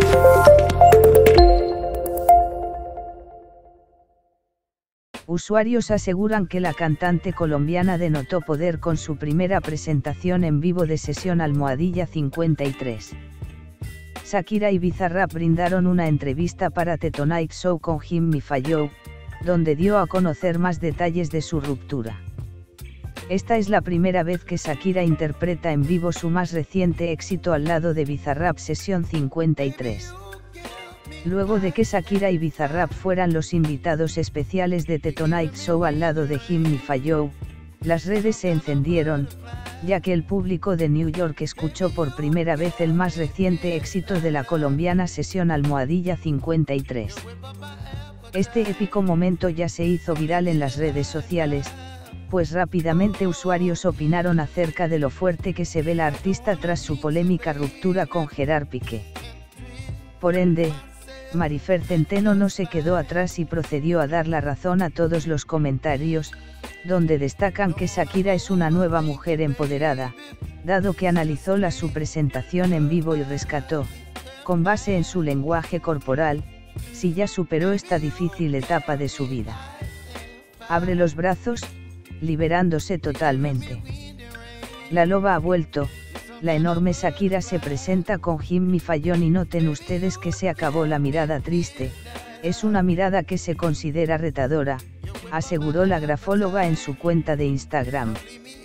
Usuarios aseguran que la cantante colombiana denotó poder con su primera presentación en vivo de Sesión Almohadilla 53. Shakira y Bizarrap brindaron una entrevista para The Tonight Show con Jimmy Fallon, donde dio a conocer más detalles de su ruptura. Esta es la primera vez que Shakira interpreta en vivo su más reciente éxito al lado de Bizarrap Sesión 53. Luego de que Shakira y Bizarrap fueran los invitados especiales de The Tonight Show al lado de Jimmy Fallon, las redes se encendieron, ya que el público de New York escuchó por primera vez el más reciente éxito de la colombiana Sesión Almohadilla 53. Este épico momento ya se hizo viral en las redes sociales, pues rápidamente usuarios opinaron acerca de lo fuerte que se ve la artista tras su polémica ruptura con Gerard Piqué. Por ende, Marifer Centeno no se quedó atrás y procedió a dar la razón a todos los comentarios, donde destacan que Shakira es una nueva mujer empoderada, dado que analizó su presentación en vivo y rescató, con base en su lenguaje corporal, si ya superó esta difícil etapa de su vida. Abre los brazos, liberándose totalmente. La loba ha vuelto. La enorme Shakira se presenta con Jimmy Fallon y noten ustedes que se acabó la mirada triste, es una mirada que se considera retadora, aseguró la grafóloga en su cuenta de Instagram.